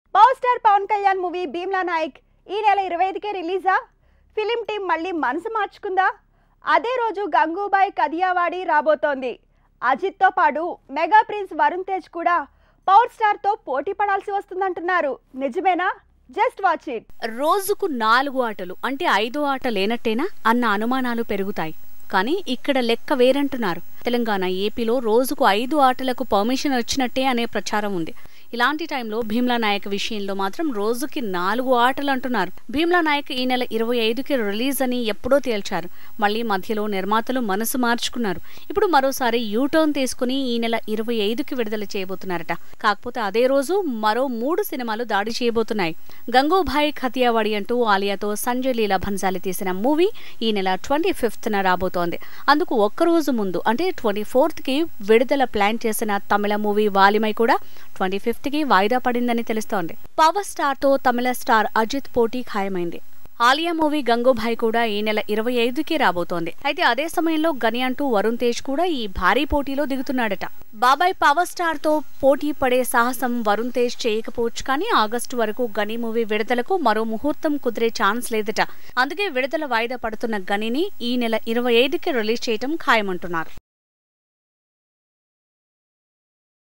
Power star Pawan Kalyan movie Bheemla Nayak ఈ నెల 25కే రిలీజా? Film team మళ్ళీ మనసు మార్చుకుందా? అదే రోజు గంగూబాయ్ కదియావాడి రాబోతోంది. అజిత్తో పాటు మెగా ప్రిన్స్ వరుణ్ తేజ్ కూడా పవర్ స్టార్ తో పోటీ పడాల్సి వస్తుందంటున్నారు. నిజమేనా? Just watch it. రోజుకు 4 ఆటలు అంటే 5 ఆట లేనట్టేనా అన్న అనుమానాలు పెరుగుతాయి. కానీ ఇక్కడ లెక్క వేరంటున్నారు. తెలంగాణ, ఏపీలో రోజుకు 5 ఆటలకు పర్మిషన్ వచ్చినట్టే అనే ప్రచారం ఉంది. ఇలాంటి టైంలో భీమ్లా నాయక్ విషయంలో మాత్రం రోజుకి 4 ఆటలు అంటున్నారు. భీమ్లా నాయక్ ఈ నెల 25కి రిలీజ్ అని ఎప్పుడో తేల్చారు. మళ్లీ మధ్యలో నిర్మాతలు మనసు మార్చుకున్నారు. ఇప్పుడు మరోసారి యూటర్న్ తీసుకుని ఈ నెల 25కి విడుదల చేయబోతున్నారట. కాకపోతే అదే రోజు మరో 3 సినిమాలు దాడి చేయబోతున్నాయి. గంగూభాయ్ ఖతియావాడి అంటూ ఆలియాతో సంజయ్ లీలా భన్సాలి తీసిన మూవీ ఈ నెల 25న రాబోతోంది. అందుకు ఒక్కరోజు ముందు అంటే 24కి విడుదల ప్లాన్ చేసిన తమిళ మూవీ వాలిమై కూడా 25కి వాయిదా పడిందని తెలుస్తోంది. పవర్ స్టార్ తో తమిళ స్టార్ అజిత్ పోటీ ఖాయమైంది. ఆలియా మూవీ గంగూభాయ్ కూడా ఈ నెల 25కి రాబోతోంది. అయితే అదే సమయంలో గని అంటూ వరుణ్ తేజ్ కూడా ఈ భారీ పోటీలో దిగుతున్నాడట. బాబాయ్ పవర్ స్టార్ తో పోటీ పడే సాహసం వరుణ్ తేజ్ చేయకపోవచ్చు. కానీ ఆగస్టు వరకు గని మూవీ విడుదలకు మరో ముహూర్తం కుదిరే ఛాన్స్ లేదట. అందుకే విడుదల వాయిదా పడుతున్న గనిని ఈ నెల 25కి రిలీజ్ చేయటం ఖాయమంటున్నారు.